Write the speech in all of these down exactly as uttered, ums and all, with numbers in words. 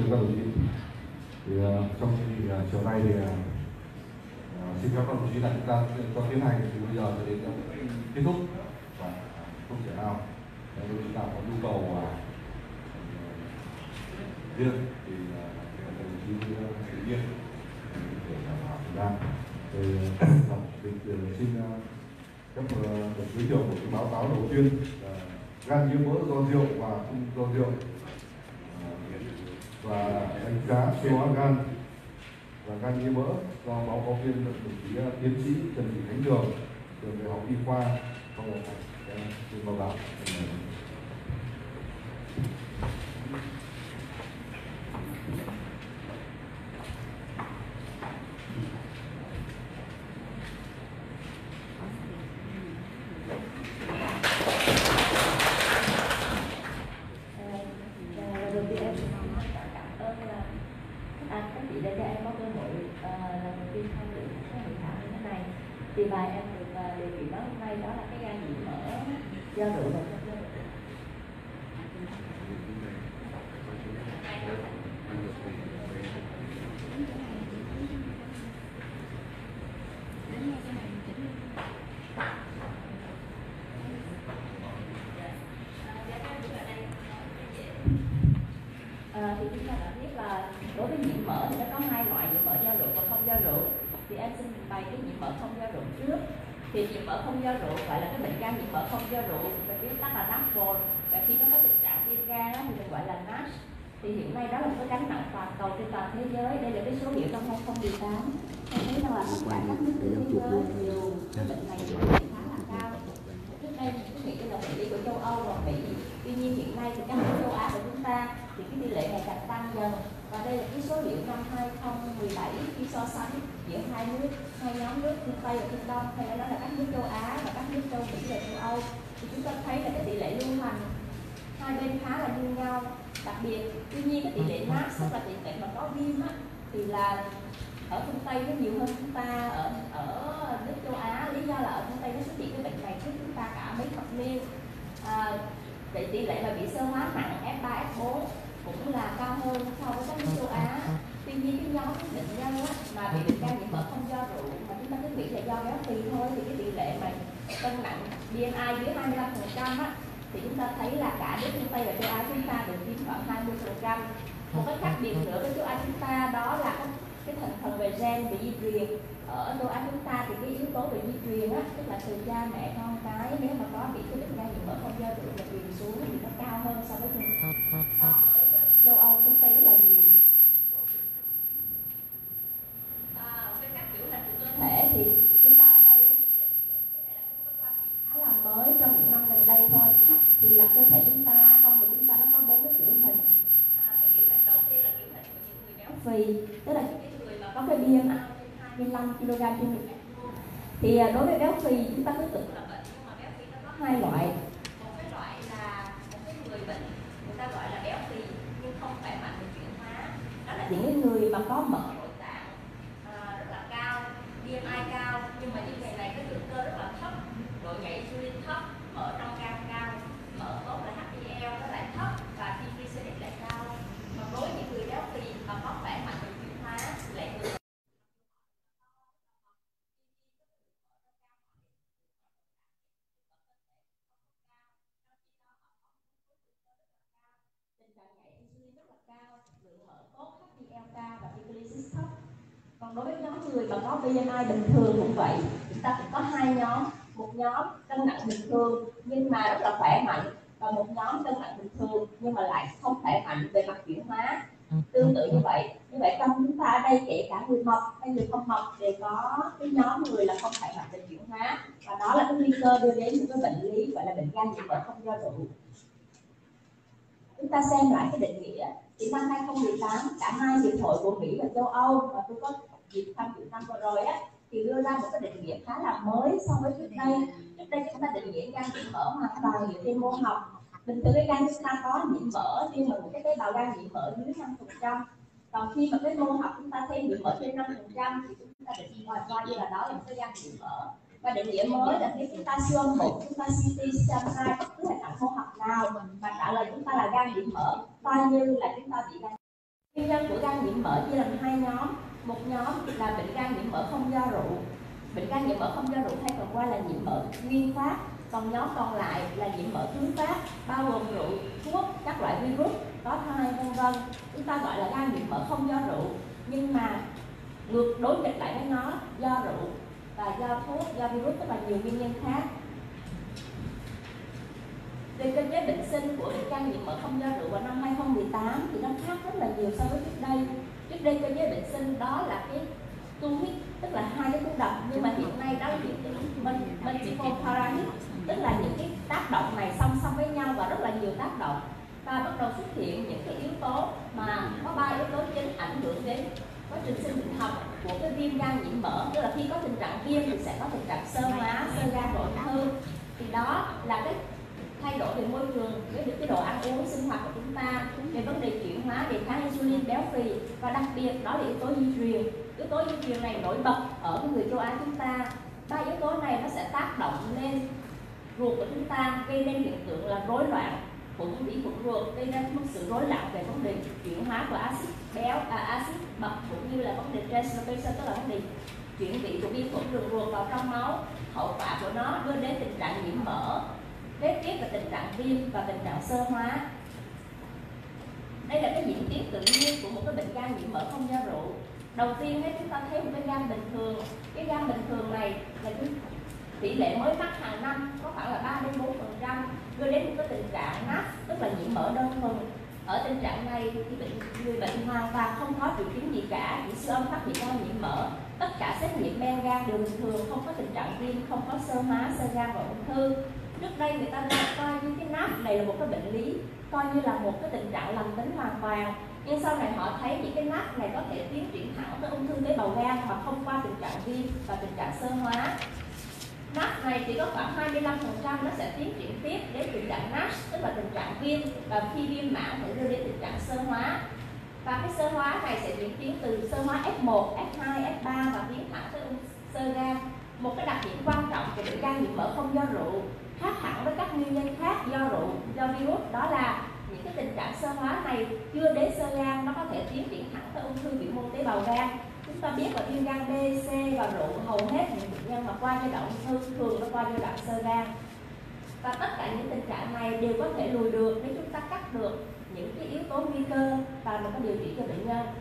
thưa các đồng chí, thì uh, trong khi uh, chiều nay thì uh, xin phép các đồng chí là chúng ta cho tiến hành từ bây giờ cho đến uh, kết thúc và uh, không thể nào nếu chúng ta có nhu cầu uh, riêng thì uh, đồng chí tự nhiên để đảm bảo thời gian. Thì tổng định xin uh, phép uh, được giới thiệu một cái báo cáo đầu tiên là gan nhiễm mỡ do rượu và không do rượu, và đánh giá siêu hóa gan và gan nhiễm mỡ do báo cáo viên đồng chí tiến sĩ Trần Thị Khánh Đường, trường đại học Y khoa Phòng Ngọc Thạch báo cáo. Thì bài em được đề nghị nói hôm nay đó là cái gan nhiễm mỡ do rượu và không do rượu. À, thì chúng ta đã biết là đối với nhiễm mỡ thì nó có hai loại, nhiễm mỡ do rượu và không do rượu. Thì em xin trình bày cái nhiễm mỡ không do rượu trước. Thì nhiễm mỡ không do rượu gọi là cái bệnh gan nhiễm mỡ không do rượu, và viết tắt là nát phồn. Và khi nó có tình trạng viêm gan thì mình gọi là NASH. Thì hiện nay đó là một cái gánh nặng toàn cầu trên toàn thế giới. Đây là cái số liệu năm hai không một tám. Em thấy rằng là tất cả các nước trên thế giới đều bệnh này thì khá là cao. Trước đây mình cứ nghĩ là bệnh lý của châu Âu và Mỹ. Tuy nhiên hiện nay thì các nước châu Á của chúng ta thì cái tỷ lệ ngày càng tăng dần. Và đây là cái số liệu năm hai không một bảy khi so sánh giữa hai nước, hai nhóm nước phương Tây và phương Đông, hay nói là các nước châu Á và các nước châu Mỹ và châu Âu, thì chúng ta thấy là cái tỷ lệ lưu hành hai bên khá là như nhau. Đặc biệt, tuy nhiên cái tỷ lệ NASH, tức là tỷ lệ mà có viêm á, thì là ở phương Tây nó nhiều hơn chúng ta ở ở nước châu Á. Lý do là ở phương Tây nó xuất hiện cái bệnh này trước chúng ta cả mấy thập niên. À, vậy tỷ lệ mà bị xơ hóa nặng F ba F bốn cũng là cao hơn so với các nước châu Á. Tuy nhiên cái nhóm bệnh nhân á, mà bị bệnh gan nhiễm mỡ không do rượu mà chúng ta cứ nghĩ là do béo phì thôi, thì cái tỷ lệ mà cân nặng B M I dưới hai mươi lăm phần trăm á, thì chúng ta thấy là cả nước phương Tây và châu Á chúng ta đều chiếm khoảng hai mươi phần trăm. Một cái khác biệt nữa với châu Á chúng ta đó là cái, cái thành phần về gen, về di truyền. Ở châu Á chúng ta thì cái yếu tố về di truyền á, tức là từ cha mẹ con cái nếu mà có bị cái bệnh gan nhiễm mỡ không do rượu và truyền xuống thì nó cao hơn so với so với châu Âu, phương Tây rất là nhiều. À, với các biểu hiện của cơ thể thì chúng ta ở đây ấy, cái này là cái quan điểm khá là mới trong những năm gần đây thôi. Thì là cơ thể chúng ta, con người chúng ta nó có bốn cái kiểu hình. À, cái kiểu hình đầu tiên là kiểu hình của những người béo phì, tức là những cái người mà có cái B M I hai mươi lăm ki lô gam trên một mét vuông. Thì đối với béo phì chúng ta cứ tưởng là bệnh, nhưng mà béo phì nó có hai loại. Một cái loại là một cái người bệnh người ta gọi là béo phì nhưng không khỏe mạnh về chuyển hóa, đó là những người mà có mỡ nội tạng à, rất là cao, B M I cao, nhưng mà những người này cái lượng cơ rất là thấp, độ nhạy insulin thấp, mỡ trong gan cao, mỡ tốt là H D L nó lại thấp và triglycerides lại cao. Còn đối với những người béo phì mà có khỏe mạnh về chuyển hóa lại ngược. Còn đối với nhóm người mà có B M I bình thường cũng vậy, chúng ta cũng có hai nhóm. Một nhóm cân nặng bình thường nhưng mà rất là khỏe mạnh, và một nhóm cân nặng bình thường nhưng mà lại không khỏe mạnh về mặt chuyển hóa. Tương tự như vậy, như vậy trong chúng ta ở đây kể cả người mập hay người không mập đều có cái nhóm người là không khỏe mạnh về chuyển hóa, và đó là cái nguy cơ đưa đến những cái bệnh lý gọi là bệnh gan nhiễm mỡ không do rượu. Chúng ta xem lại cái định nghĩa. Thì năm hai không một tám, cả hai hiệp hội của Mỹ và châu Âu mà tôi có dịp tham dự năm vừa rồi á, thì đưa ra một cái định nghĩa khá là mới so với trước đây. Trước đây chúng ta định nghĩa gan nhiễm mỡ hoàn toàn dựa trên mô học. Bình thường cái gan chúng ta có nhiễm mỡ nhưng mà một cái tế bào gan nhiễm mỡ dưới năm phần trăm. Còn khi mà cái mô học chúng ta thêm nhiễm mỡ trên năm phần trăm thì chúng ta định ngoài coi như là đó là một cái gan nhiễm mỡ. Và định nghĩa mới là khi chúng ta siêu âm một, chúng ta xê tê, xê em hai, bất cứ hình ảnh mô học nào mà trả lời chúng ta là gan nhiễm mỡ, coi như là chúng ta bị gan Nguyên nhân của gan nhiễm mỡ chia làm hai nhóm. Một nhóm là bệnh gan nhiễm mỡ không do rượu. Bệnh gan nhiễm mỡ không do rượu hay còn gọi là nhiễm mỡ nguyên phát. Còn nhóm còn lại là nhiễm mỡ thứ phát, bao gồm rượu, thuốc, các loại virus, có thai, vân vân. Chúng ta gọi là gan nhiễm mỡ không do rượu, nhưng mà ngược đối nghịch lại với nó do rượu và do thuốc, do virus, tức là nhiều nguyên nhân khác. Về cơ chế bệnh sinh của bệnh gan nhiễm mỡ không do rượu vào năm hai không một tám thì nó khác rất là nhiều so với trước đây. Trước đây cơ chế bệnh sinh đó là cái tu hít, tức là hai cái cú đập, nhưng mà hiện nay đó là hiện tượng multiple parahit, tức là những cái tác động này song song với nhau và rất là nhiều tác động, và bắt đầu xuất hiện những cái yếu tố mà có ba yếu tố chính ảnh hưởng đến quá trình sinh bệnh học của cái viêm gan nhiễm mỡ. Tức là khi có tình trạng viêm thì sẽ có tình trạng xơ hóa, xơ gan, rồi ung thư. Thì đó là cái thay đổi về môi trường, với cái độ ăn uống, sinh hoạt của chúng ta, về vấn đề chuyển hóa, đề kháng insulin, béo phì, và đặc biệt đó là yếu tố di truyền. Yếu tố di truyền này nổi bật ở cái người châu Á chúng ta. Ba yếu tố này nó sẽ tác động lên ruột của chúng ta, gây nên hiện tượng là rối loạn khuẩn vi khuẩn ruột, gây ra một sự rối loạn về vấn đề chuyển hóa của axit béo, à, axit bậc, cũng như là vấn đề translocation, tức là vấn đề chuyển vị của vi khuẩn đường ruột vào trong máu. Hậu quả của nó đưa đến tình trạng nhiễm mỡ, kế tiếp là tình trạng viêm và tình trạng xơ hóa. Đây là cái diễn tiến tự nhiên của một cái bệnh gan nhiễm mỡ không do rượu. Đầu tiên chúng ta thấy một cái gan bình thường. Cái gan bình thường này là cái tỷ lệ mới mắc hàng năm có khoảng là ba đến bốn phần trăm, đưa đến một cái tình trạng nát, tức là nhiễm mỡ đơn thuần. Ở tình trạng này thì bệnh, người bệnh hoàn toàn không có triệu chứng gì cả, chỉ siêu âm phát hiện ra nhiễm mỡ. Tất cả xét nghiệm men gan đều bình thường, không có tình trạng viêm, không có xơ hóa, xơ gan và ung thư. Trước đây người ta coi như cái nát này là một cái bệnh lý, coi như là một cái tình trạng lành tính hoàn toàn. Nhưng sau này họ thấy những cái nát này có thể tiến triển thẳng tới ung thư tế bào gan mà không qua tình trạng viêm và tình trạng xơ hóa. nát này chỉ có khoảng hai mươi lăm phần trăm nó sẽ tiến triển tiếp đến tình trạng nát, tức là tình trạng viêm, và khi viêm mãn sẽ đưa đến tình trạng xơ hóa. Và cái xơ hóa này sẽ chuyển tiến từ xơ hóa F một, F hai, F ba và tiến thẳng tới ung xơ gan. Một cái đặc điểm quan trọng của bệnh gan nhiễm mỡ không do rượu, khác hẳn với các nguyên nhân khác do rượu, do virus, đó là những cái tình trạng xơ hóa này chưa đến xơ gan, nó có thể tiến triển thẳng tới ung thư biểu mô tế bào gan. Chúng ta biết là viêm gan B, C và rượu hầu hết những bệnh nhân mà qua giai đoạn ung thư thường nó qua giai đoạn xơ gan. Và tất cả những tình trạng này đều có thể lùi được nếu chúng ta cắt được những cái yếu tố nguy cơ và mình có điều trị cho bệnh nhân.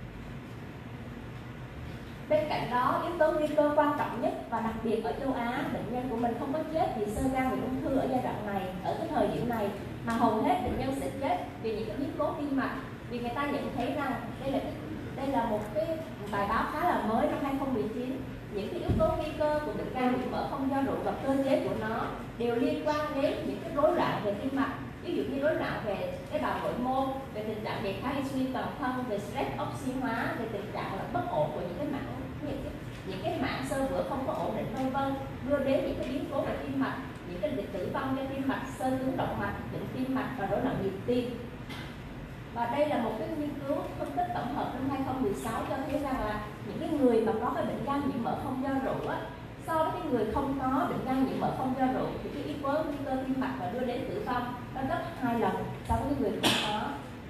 Bên cạnh đó, yếu tố nguy cơ quan trọng nhất và đặc biệt ở châu Á, bệnh nhân của mình không có chết vì xơ gan vì ung thư ở giai đoạn này, ở cái thời điểm này, mà hầu hết bệnh nhân sẽ chết vì những cái biến cố tim mạch. Vì người ta nhận thấy rằng đây là cái, đây là một cái bài báo khá là mới năm hai không một chín. Những cái yếu tố nguy cơ của bệnh gan nhiễm mỡ không do rượu và cơ chế của nó đều liên quan đến những cái rối loạn về tim mạch. Ví dụ như rối loạn về tế bào nội mô, về tình trạng đề kháng insulin toàn thân, về stress oxy hóa, về tình trạng là bất ổn của những cái mảng những cái, những cái mảng xơ vữa không có ổn định, vân vân, đưa đến những cái biến cố về tim mạch, những cái bệnh tử vong do tim mạch, xơ cứng động mạch, bệnh tim mạch và rối loạn nhịp tim. Và đây là một cái nghiên cứu phân tích tổng hợp năm hai không một sáu cho thấy rằng là những cái người mà có cái bệnh gan nhiễm mỡ không do rượu á, so với cái người không có bệnh gan nhiễm mỡ không do rượu thì cái yếu tố nguy cơ tim mạch và đưa đến tử vong nó gấp hai lần so với người không có.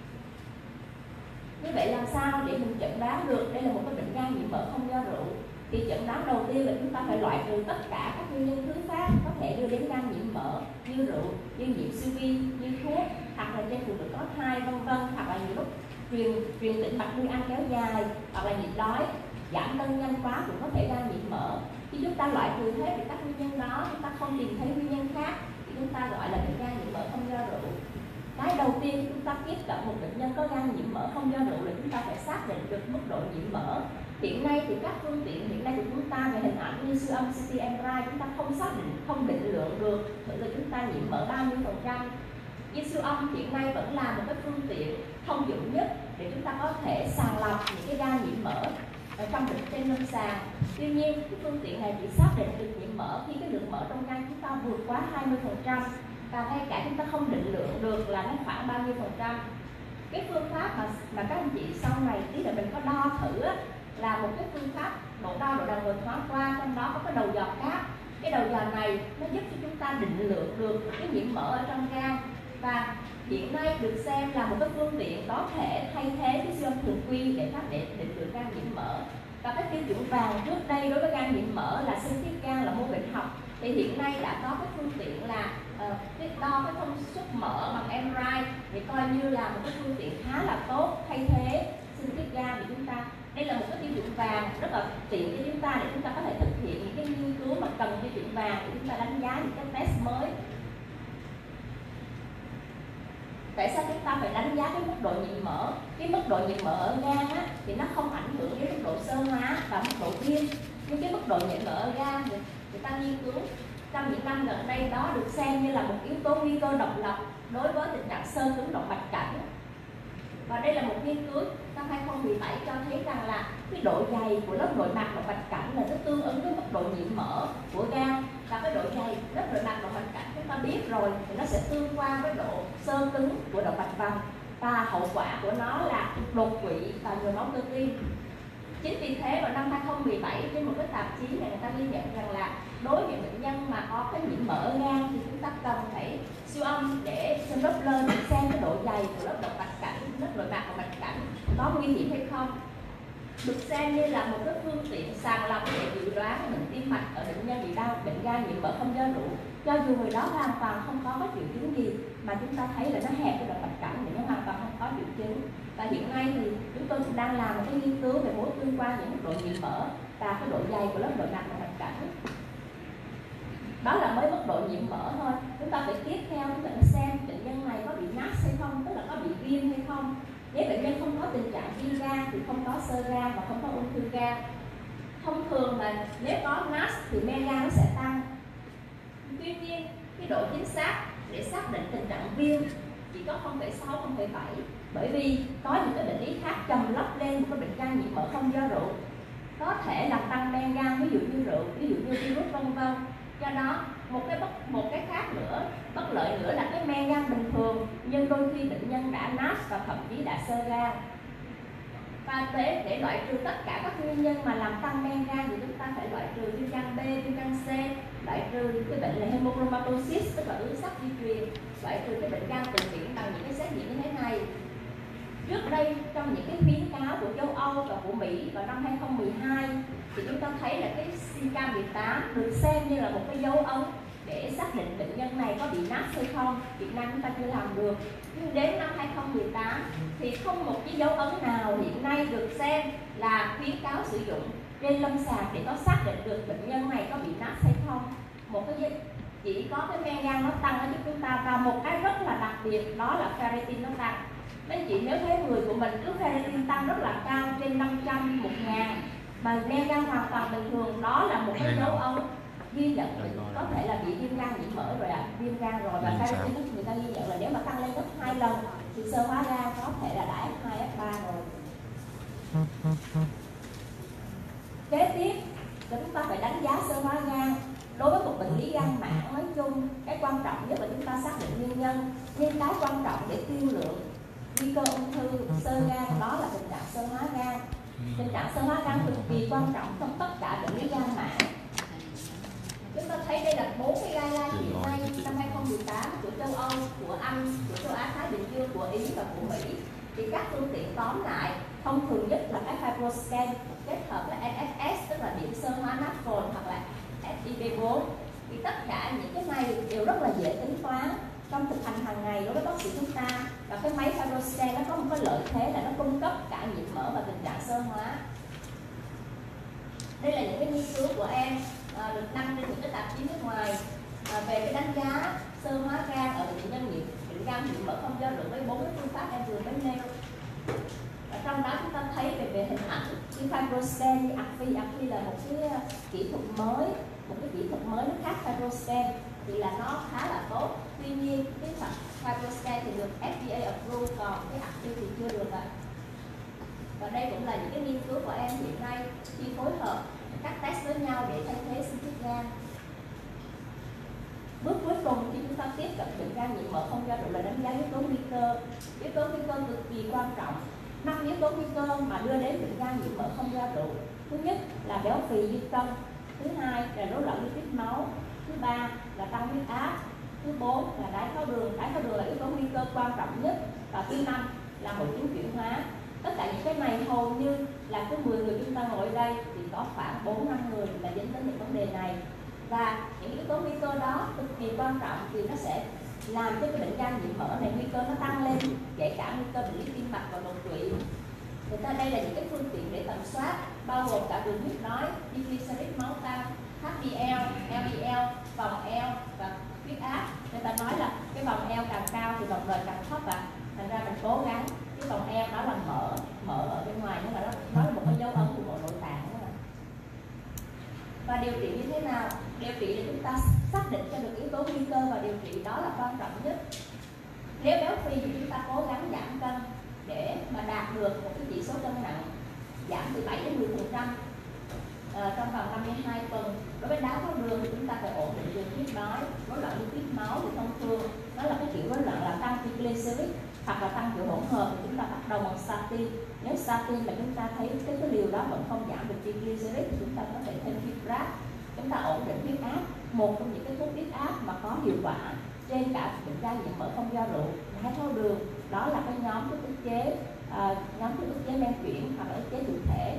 Như vậy làm sao để mình chẩn đoán được đây là một cái bệnh gan nhiễm mỡ không do rượu? Thì chẩn đoán đầu tiên là chúng ta phải loại trừ tất cả các nguyên nhân thứ phát có thể đưa đến gan nhiễm mỡ, như rượu, như nhiễm siêu vi, như thuốc, hoặc là trên phụ nữ có thai, vân vân, hoặc là nhiều lúc truyền truyền tĩnh mạch nuôi ăn kéo dài, hoặc là nhịn đói, giảm cân nhanh quá cũng có thể gan nhiễm mỡ. Khi chúng ta loại trừ hết các nguyên nhân đó, chúng ta không tìm thấy nguyên nhân khác thì chúng ta gọi là bệnh gan nhiễm mỡ không do rượu. Cái đầu tiên chúng ta tiếp cận một bệnh nhân có gan nhiễm mỡ không do rượu là chúng ta phải xác định được mức độ nhiễm mỡ. Hiện nay thì các phương tiện hiện nay của chúng ta về hình ảnh như siêu âm xê tê em rờ i chúng ta không xác định, không định lượng được thử là chúng ta nhiễm mỡ bao nhiêu phần trăm. Nhưng siêu âm hiện nay vẫn là một cái phương tiện thông dụng nhất để chúng ta có thể sàng lọc những cái gan nhiễm mỡ ở trong bệnh trên lâm sàng. Tuy nhiên cái phương tiện này chỉ xác định được nhiễm mỡ khi cái lượng mỡ trong gan chúng ta vượt quá hai mươi phần trăm, và ngay cả chúng ta không định lượng được là nó khoảng bao nhiêu phần trăm. Cái phương pháp mà, mà các anh chị sau này tí là mình có đo thử á, là một cái phương pháp độ đo độ đầu nguồn thoáng qua, trong đó có cái đầu dò cáp. Cái đầu dò này nó giúp cho chúng ta định lượng được cái nhiễm mỡ ở trong gan. và hiện nay được xem là một cái phương tiện có thể thay thế cái siêu âm thường quy để phát định định lượng gan nhiễm mỡ. Và cái tiêu chuẩn vàng trước đây đối với gan nhiễm mỡ là sinh tiết gan, là mô bệnh học, thì hiện nay đã có cái phương tiện là uh, cái đo cái thông suất mỡ bằng em rờ i, thì coi như là một cái phương tiện khá là tốt thay thế sinh tiết gan của chúng ta. Đây là một cái tiêu chuẩn vàng rất là tiện cho chúng ta để chúng ta có thể thực hiện những cái nghiên cứu mà cần tiêu chuẩn vàng để chúng ta đánh giá những cái test mới. Tại sao chúng ta phải đánh giá cái mức độ nhiễm mỡ? Cái mức độ nhiễm mỡ ở gan á, thì nó không ảnh hưởng đến mức độ xơ hóa và mức độ viêm. Nhưng cái mức độ nhiễm mỡ ở gan người, người ta nghiên cứu trong những năm gần đây đó được xem như là một yếu tố nguy cơ độc lập đối với tình trạng xơ cứng động mạch cảnh. Và đây là một nghiên cứu năm hai không một bảy cho thấy rằng là cái độ dày của lớp nội mạc động mạch cảnh là nó tương ứng với mức độ nhiễm mỡ của gan, và cái độ dày lớp nội mạc động mạch cảnh chúng ta biết rồi thì nó sẽ tương quan với độ xơ cứng của động mạch vành, và hậu quả của nó là đột quỵ và nhồi máu cơ tim. Chính vì thế vào năm hai không một bảy trên một cái tạp chí này người ta ghi nhận rằng là đối với bệnh nhân mà có cái nhiễm mỡ ở gan thì chúng ta cần phải siêu âm để xem Doppler để xem cái độ dày của lớp động mạch cảnh, lớp nội mạc động mạch cảnh có nguy hiểm hay không. Được xem như là một cái phương tiện sàng lọc để dự đoán bệnh tim mạch ở bệnh nhân bị đau bệnh gan nhiễm mỡ không do rượu, cho dù người đó hoàn toàn không có các triệu chứng gì mà chúng ta thấy là nó hẹp cái động mạch cảnh thì nó hoàn toàn không có triệu chứng. Và hiện nay thì chúng tôi cũng đang làm một cái nghiên cứu về mối tương quan giữa mức độ nhiễm mỡ và cái độ dày của lớp nội mạc động mạch cảnh. Đó là mới mức độ nhiễm mỡ thôi. Chúng ta phải tiếp theo chúng ta xem bệnh nhân này có bị nát hay không, tức là có bị viêm hay không. Nếu bệnh nhân không có tình trạng viêm gan thì không có xơ gan và không có ung thư gan. Thông thường là nếu có nát thì men gan nó sẽ tăng. Tuy nhiên cái độ chính xác để xác định tình trạng viêm chỉ có không phẩy sáu, không phẩy bảy, bởi vì có những cái bệnh lý khác chồng lấp lên một cái bệnh gan nhiễm mỡ không do rượu có thể làm tăng men gan, ví dụ như rượu, ví dụ như virus vân vân. Do đó một cái bất, một cái khác nữa bất lợi nữa là cái men gan bình thường nhưng đôi khi bệnh nhân đã nát và thậm chí đã xơ gan. Và để, để loại trừ tất cả các nguyên nhân mà làm tăng men gan thì chúng ta phải loại trừ viêm gan B, viêm gan C, loại trừ cái bệnh là hemochromatosis tức là ứ sắc di truyền, loại trừ cái bệnh gan tự miễn bằng những cái xét nghiệm như thế này. Trước đây trong những cái khuyến cáo của châu Âu và của Mỹ vào năm hai không một hai thì chúng ta thấy là cái xê ca mười tám được xem như là một cái dấu ấn để xác định bệnh nhân này có bị nát hay không. Việt Nam chúng ta chưa làm được, nhưng đến năm hai không một tám thì không một cái dấu ấn nào hiện nay được xem là khuyến cáo sử dụng trên lâm sàng để có xác định được bệnh nhân này có bị nát hay không. Một cái chỉ có cái men gan nó tăng ở giúp chúng ta, và một cái rất là đặc biệt đó là ferritin nó tăng. Mấy anh chị nếu thấy người của mình cứ ferritin tăng rất là cao trên năm trăm, một ngàn mà men gan hoàn toàn bình thường, đó là một cái dấu ấn ghi nhận mình có thể là bị viêm gan nhiễm mỡ rồi ạ, à, viêm gan rồi. Và ferritin người ta ghi nhận là nếu mà tăng lên gấp hai lần thì sơ hóa gan có thể là đã ép hai, ép ba rồi. Kế tiếp là chúng ta phải đánh giá sơ hóa gan. Đối với một bệnh lý gan mãn nói chung, cái quan trọng nhất là chúng ta xác định nguyên nhân, nhưng cái quan trọng để tiên lượng nguy cơ ung thư xơ gan đó là tình trạng sơ hóa gan. Tình trạng sơ hóa gan cực kỳ quan trọng trong tất cả bệnh lý gan mãn. Chúng ta thấy đây là bốn cái guideline hiện nay năm hai không một tám của châu Âu, của Anh, của châu Á Thái Bình Dương, của Ý và của Mỹ. Thì các phương tiện tóm lại thông thường nhất là cái FibroScan kết hợp là en ép ét tức là điểm sơ hóa nát phồn hoặc là ét i pê bốn. Thì tất cả những cái này đều rất là dễ tính toán trong thực hành hàng ngày đối với bác sĩ chúng ta. Và cái máy FibroScan nó có một cái lợi thế là nó cung cấp cả nhiễm mỡ và tình trạng sơ hóa. Đây là những cái nghiên cứu của em à, được đăng trên những cái tạp chí nước ngoài à, về cái đánh giá sơ hóa gan ở bệnh nhân nhiễm bệnh gan nhiễm mỡ không do rượu với bốn cái phương pháp em vừa mới nêu. Và trong đó chúng ta thấy về, về hình ảnh cái FibroScan như ACPI, ACPI là một cái kỹ thuật mới, một cái kỹ thuật mới nó khác FibroScan thì là nó khá là tốt. Tuy nhiên cái FibroScan thì được ép đê a approve, còn cái ACPI thì chưa được ạ. Và đây cũng là những cái nghiên cứu của em hiện nay khi phối hợp các test với nhau để thay thế sinh tiết gan. Bước cuối cùng khi chúng ta tiếp cận bệnh gan nhiễm mỡ không do rượu là đánh giá yếu tố nguy cơ. Yếu tố nguy cơ cực kỳ quan trọng. Năm yếu tố nguy cơ mà đưa đến bệnh gan nhiễm mỡ không do rượu. Thứ nhất là béo phì dư cân, thứ hai là rối loạn lipid máu, thứ ba là tăng huyết áp, thứ bốn là đái tháo đường. Đái tháo đường là yếu tố nguy cơ quan trọng nhất. Và thứ năm là hội chứng chuyển hóa. Tất cả những cái này hầu như là cứ mười người chúng ta ngồi ở đây thì có khoảng bốn năm người là dính đến những vấn đề này. Và những yếu tố nguy cơ đó cực kỳ quan trọng vì nó sẽ làm cho cái bệnh gan nhiễm mỡ này nguy cơ nó tăng lên, kể cả nguy cơ bệnh lý tim mạch và đột quỵ. Người ta đây là những cái phương tiện để tầm soát, bao gồm cả đường huyết nói, triglycerides máu tăng, hát đê lờ, lờ đê lờ, vòng eo và huyết áp. Người ta nói là cái vòng eo càng cao thì vòng đời càng thấp ạ. Thành ra mình cố gắng cái vòng eo đó là mỡ, mỡ ở bên ngoài, nhưng mà nó, nó là một cái dấu ấn của bộ nội tạng đó. Và điều trị như thế nào? Điều trị để chúng ta xác định cho được yếu tố nguy cơ và điều trị đó là quan trọng nhất. Nếu béo phì thì chúng ta cố gắng giảm cân để mà đạt được một cái chỉ số cân nặng giảm từ bảy đến mười phần trăm à, trong vòng năm mươi hai tuần. Đối với đái tháo đường thì chúng ta phải ổn định đường huyết nói, rối loạn lipid máu thì thông thường nó là cái kiểu rối loạn làm tăng triglycerides hoặc là tăng kiểu hỗn hợp thì chúng ta bắt đầu bằng statin. Nếu statin mà chúng ta thấy cái cái liều đó vẫn không giảm được triglycerides thì chúng ta có thể thêm fibrat. Chúng ta ổn định huyết áp, một trong những cái thuốc huyết áp mà có hiệu quả trên cả bệnh gan nhiễm mỡ không do rượu, đái tháo đường, đó là cái nhóm thuốc ức chế, uh, nhóm thuốc ức chế men chuyển hoặc là ức chế thụ thể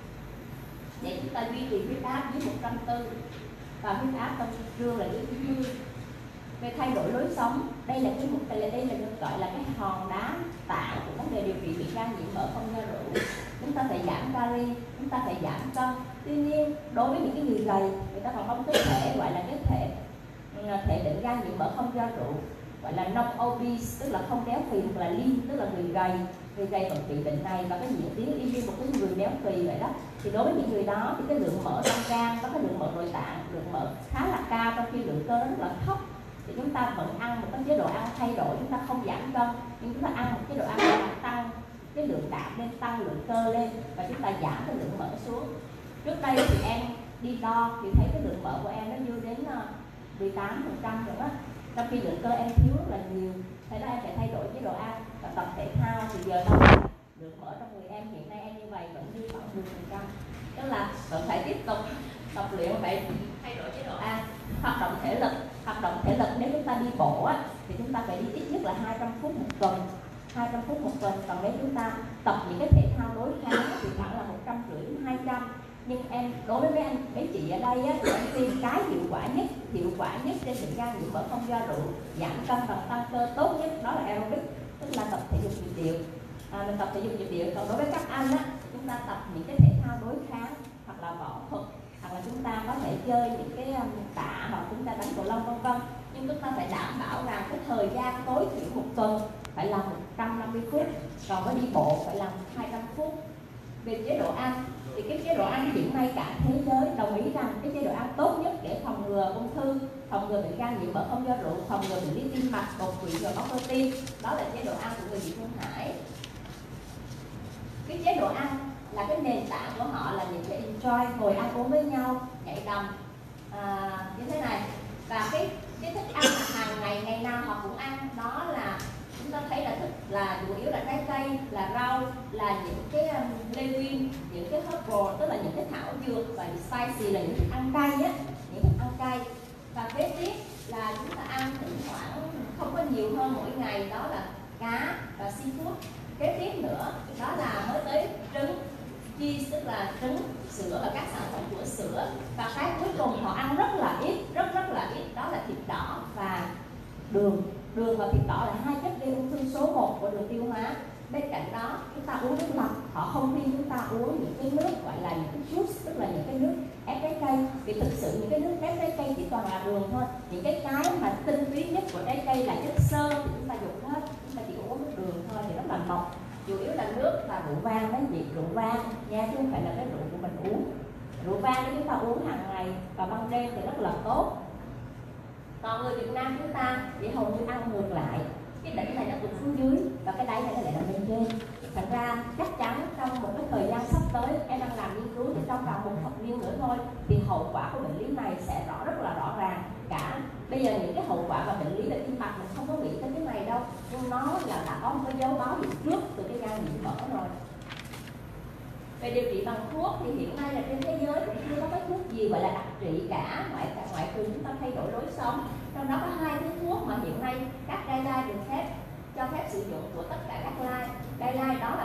để chúng ta duy trì huyết áp dưới một trăm bốn mươi và huyết áp trong trương là dưới chín mươi. Về thay đổi lối sống, đây là cái mục đây là đây là được gọi là cái hòn đá tảng của vấn đề điều trị bệnh gan nhiễm mỡ không do rượu. Chúng ta phải giảm calo, chúng ta phải giảm cân. Tuy nhiên đối với những cái người gầy, người ta còn có cái thể gọi là cái thể thể bệnh gan nhiễm mỡ không do rượu, gọi là non obese, tức là không béo phì, hoặc là lean, tức là người gầy. Người gầy vẫn bị bệnh này và cái diễn tiến y như một cái người béo phì vậy đó. Thì đối với những người đó thì cái lượng mỡ trong gan, có cái lượng mỡ nội tạng, lượng mỡ khá là cao, trong khi lượng cơ nó rất là thấp. Thì chúng ta vẫn ăn một cái chế độ ăn thay đổi, chúng ta không giảm cân, nhưng chúng ta ăn một chế độ ăn làm tăng cái lượng đạm lên, tăng lượng cơ lên và chúng ta giảm cái lượng mỡ xuống. Trước đây thì em đi đo thì thấy cái lượng mỡ của em nó dư đến mười tám phần trăm rồi đó, trong khi lượng cơ em thiếu rất là nhiều. Thế đó em phải thay đổi chế độ ăn và tập thể thao. Thì giờ đâu lượng mỡ trong người em hiện nay em như vậy vẫn dư khoảng mười phần trăm, tức là vẫn phải tiếp tục tập luyện, phải thay đổi chế độ ăn. Hoạt động thể lực, hoạt động thể lực nếu chúng ta đi bộ á, thì chúng ta phải đi ít nhất là hai trăm phút một tuần, hai trăm phút một tuần. Còn nếu chúng ta tập những cái thể thao đối kháng thì khoảng là một trăm rưỡi đến hai trăm. Nhưng em đối với mấy anh mấy chị ở đây á, thì em khuyên cái hiệu quả nhất hiệu quả nhất trên bệnh gan nhiễm mỡ không do rượu, giảm cân và tăng cơ tốt nhất đó là aerobic, tức là tập thể dục nhịp điệu. À, mình tập thể dục nhịp điệu. Còn đối với các anh á, chúng ta tập những cái thể thao đối kháng hoặc là võ thuật, hoặc là chúng ta có thể chơi những cái um, tạ, hoặc chúng ta đánh cầu lông vân vân. Nhưng chúng ta phải đảm bảo rằng cái thời gian tối thiểu một tuần phải là một trăm năm mươi phút, còn với đi bộ phải là hai trăm phút. Về chế độ ăn thì cái chế độ ăn hiện nay cả thế giới đồng ý rằng cái chế độ ăn tốt nhất để phòng ngừa ung thư, phòng ngừa bệnh gan nhiễm mỡ không do rượu, phòng ngừa bệnh lý tim mạch, đột quỵ và máu cơ tim, đó là chế độ ăn của người Việt Nam Hải. Cái chế độ ăn là cái nền tảng của họ là những cái enjoy, ngồi ăn uống với nhau, nhảy đầm à, như thế này. Và cái cái thức ăn mà hàng ngày ngày nào họ cũng ăn đó là chúng ta thấy là thức là chủ yếu là trái cây, là rau, là những cái um, legume, những cái herbal, tức là những cái thảo dược, và spicy là những thức ăn cay á, những thức ăn cay. Và kế tiếp là chúng ta ăn thỉnh thoảng không có nhiều hơn mỗi ngày, đó là cá và seafood. Kế tiếp nữa đó là mới tới trứng, cheese tức là trứng, sữa và các sản phẩm của sữa. Và cái cuối cùng họ ăn rất là ít, rất rất là ít, đó là thịt đỏ và đường. Đường và thịt đỏ là hai chất gây ung thư số một của đường tiêu hóa. Bên cạnh đó chúng ta uống nước lọc, họ không khuyên chúng ta uống những cái nước gọi là những cái juice, tức là những cái nước ép trái cây, vì thực sự những cái nước ép trái cây chỉ toàn là đường thôi. Những cái cái mà tinh túy nhất của trái cây là chất xơ thì chúng ta dùng hết, chúng ta chỉ uống nước đường thôi thì rất là mộc. Chủ yếu là nước và rượu vang đấy chị, rượu vang nha, chứ không phải là cái rượu của mình uống. Rượu vang nếu chúng ta uống hàng ngày và ban đêm thì rất là tốt. Còn người Việt Nam chúng ta thì hầu như ăn ngược lại, cái đỉnh này nó tụt xuống dưới và cái đáy này nó lại là bên trên. Thành ra chắc chắn trong một cái thời gian sắp tới em đang làm nghiên cứu thì trong vòng một thập niên nữa thôi thì hậu quả của bệnh lý này sẽ rõ rất là rõ ràng. Cả bây giờ những cái hậu quả và bệnh lý về tim mạch mình không có nghĩ tới cái này đâu, nhưng nó là đã có một cái dấu báo gì trước từ cái gan nhiễm mỡ rồi. Về điều trị bằng thuốc thì hiện nay là trên thế giới cũng chưa có cái thuốc gì gọi là đặc trị cả, ngoại cả ngoại trừ chúng ta thay đổi lối sống. Trong đó có hai cái thuốc mà hiện nay các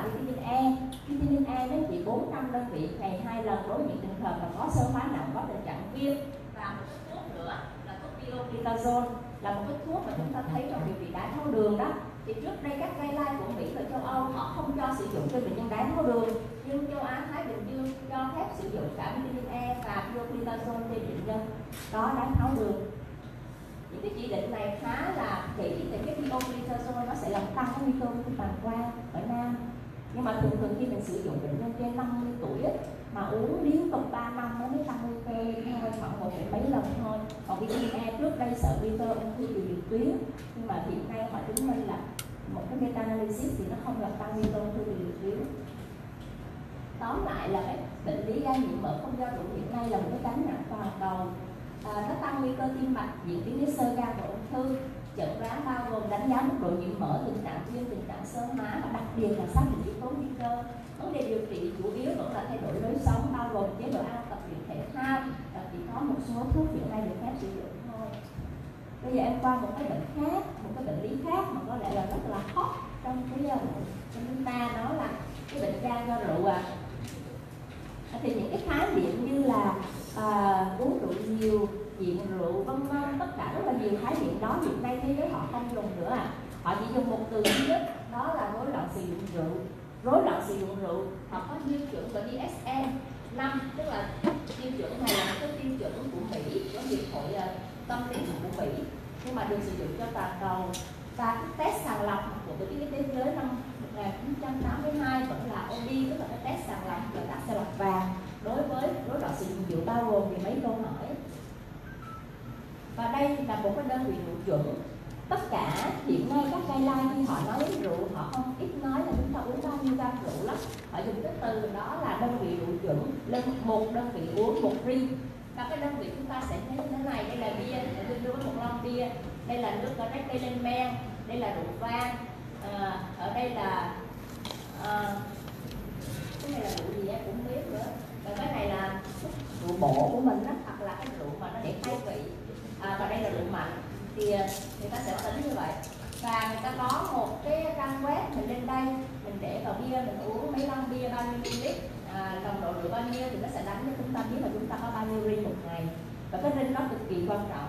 là vitamin E. Vitamin E nó chỉ bốn trăm đơn vị ngày hai lần đối với những trường hợp mà có sơ hóa nặng, có tình trạng viêm. Và một cái thuốc nữa là thuốc pioglitazone, là một cái thuốc mà chúng ta thấy trong điều trị đái tháo đường đó. Thì trước đây các guideline của Mỹ và châu Âu họ không cho sử dụng cho bệnh nhân đái tháo đường, nhưng châu Á Thái Bình Dương cho phép sử dụng cả vitamin E và pioglitazone trên bệnh nhân có đái tháo đường. Những cái chỉ định này khá là kỹ, thì cái pioglitazone nó sẽ làm tăng cái nguy cơ ung bàng quang ở nam. Nhưng mà thường thường khi mình sử dụng bệnh nhân trên năm mươi tuổi ấy, mà uống liên tục ba năm nó mới tăng nguy cơ thôi, khoảng một đến mấy lần thôi. Còn vitamin E trước đây sợ nguy cơ ung thư đường tuyến, nhưng mà hiện nay họ chứng minh là một cái meta-analysis thì nó không làm tăng nguy cơ ung thư đường tuyến. Tóm lại là cái bệnh lý gan nhiễm mỡ không do rượu hiện nay là một cái gánh nặng toàn cầu. À, nó tăng nguy cơ tim mạch, diễn biến đến sơ gan và ung thư. Chẩn đoán bao gồm đánh giá mức độ nhiễm mỡ, tình trạng viêm, tình trạng xơ hóa và đặc biệt là xác định yếu tố nguy cơ. Vấn đề điều trị chủ yếu vẫn là thay đổi lối sống, bao gồm chế độ ăn, tập luyện thể thao, và chỉ có một số thuốc hiện nay được phép sử dụng thôi. Bây giờ em qua một cái bệnh khác, một cái bệnh lý khác mà có lẽ là rất là hot trong cái trong chúng ta, đó là cái bệnh gan do rượu. À, thì những cái khái niệm như là à, uống rượu nhiều, nghiện rượu, vân vân, tất cả rất là nhiều khái niệm đó hiện nay thế giới họ không dùng nữa. À, họ chỉ dùng một từ duy nhất, đó là rối loạn sử dụng rượu. Rối loạn sử dụng rượu họ có tiêu chuẩn của đê ét em năm, tức là tiêu chuẩn này là một cái tiêu chuẩn của Mỹ, của hiệp hội uh, tâm lý của Mỹ, nhưng mà được sử dụng cho toàn cầu. Và cái test sàng lọc của tổ chức y tế thế giới năm một nghìn chín trăm tám mươi hai vẫn là o đê, tức là cái test sàng lọc, là test sàng lọc vàng đối với rối loạn sử dụng rượu, bao gồm thì mấy câu hỏi. Và đây là một cái đơn vị rượu chuẩn. Tất cả hiện nay các guideline khi họ nói đến rượu, họ không ít nói là chúng ta uống bao nhiêu gam rượu lắm. Họ dùng cái từ đó là đơn vị rượu chuẩn, lên một đơn vị uống một ly. Và cái đơn vị chúng ta sẽ thấy như thế này, đây là bia, để tôi đưa một lon bia, đây là nước có trái cây lên men, đây là rượu vang, à, ở đây là à, cái này là rượu gì em cũng biết nữa. Và cái này là rượu bổ của mình đó, hoặc là cái rượu mà nó để khai vị. À, và đây là rượu mạnh, thì người ta sẽ tính như vậy. Và người ta có một cái trang web, mình lên đây mình để vào bia, mình uống mấy lon bia bao nhiêu ml, à, nồng độ rượu bao nhiêu thì nó sẽ đánh cho chúng ta biết là chúng ta có bao nhiêu rin một ngày. Và cái rin nó cực kỳ quan trọng.